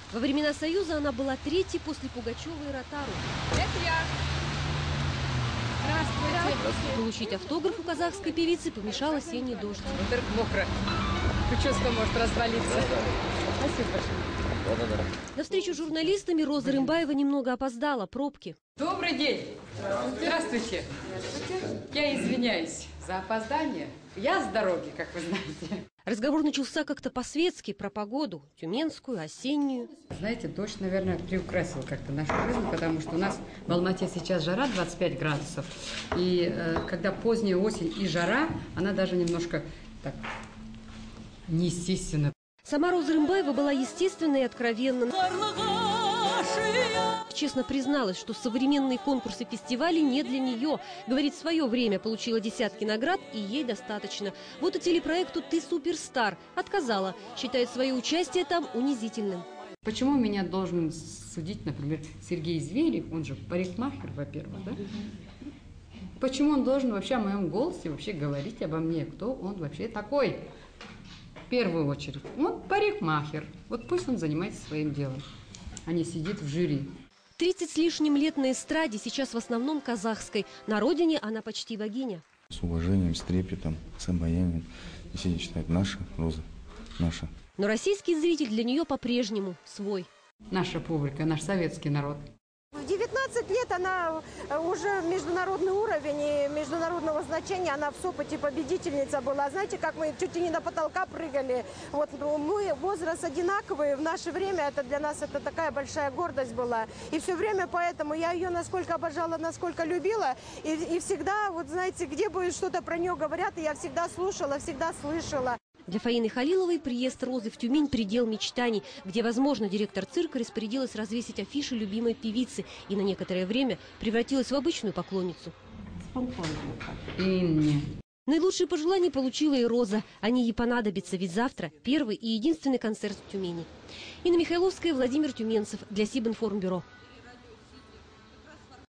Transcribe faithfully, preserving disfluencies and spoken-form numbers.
Во времена Союза она была третьей после Пугачева и Ротару. Это я. Здравствуйте. Получить автограф у казахской певицы помешал осенний дождь. Во-первых, мокро. Прическа может развалиться. Спасибо большое. На встречу с журналистами Роза Рымбаева немного опоздала. Пробки. Добрый день. Здравствуйте. Я извиняюсь за опоздание. Я с дороги, как вы знаете. Разговор начался как-то по-светски, про погоду, тюменскую, осеннюю. Знаете, дождь, наверное, приукрасил как-то нашу жизнь, потому что у нас в Алмате сейчас жара двадцать пять градусов. И э, когда поздняя осень и жара, она даже немножко так неестественно. Сама Роза Рымбаева была естественна и откровенна. Честно призналась, что современные конкурсы фестивалей не для нее. Говорит, в свое время получила десятки наград, и ей достаточно. Вот и телепроекту «Ты суперстар» отказала. Считает свое участие там унизительным. Почему меня должен судить, например, Сергей Зверев, он же парикмахер, во-первых, да? Почему он должен вообще о моем голосе вообще говорить обо мне? Кто он вообще такой? В первую очередь, он парикмахер. Вот пусть он занимается своим делом, а не сидит в жюри. тридцать с лишним лет на эстраде, сейчас в основном казахской. На родине она почти богиня. С уважением, с трепетом, с обаянием. И все считают, наша Роза, наша. Но российский зритель для нее по-прежнему свой. Наша публика, наш советский народ. В девятнадцать лет она уже международный уровень и международного значения. Она в Сопоте победительница была. Знаете, как мы чуть ли не до потолка прыгали. Вот мы возраст одинаковый. В наше время это для нас это такая большая гордость была. И все время поэтому я ее насколько обожала, насколько любила. И, и всегда, вот знаете, где бы что-то про нее говорят, я всегда слушала, всегда слышала. Для Фаины Халиловой приезд Розы в Тюмень – предел мечтаний, где, возможно, директор цирка распорядилась развесить афиши любимой певицы и на некоторое время превратилась в обычную поклонницу. И не. Наилучшие пожелания получила и Роза. Они ей понадобятся, ведь завтра первый и единственный концерт в Тюмени. Инна Михайловская, Владимир Тюменцев для Сибинформбюро.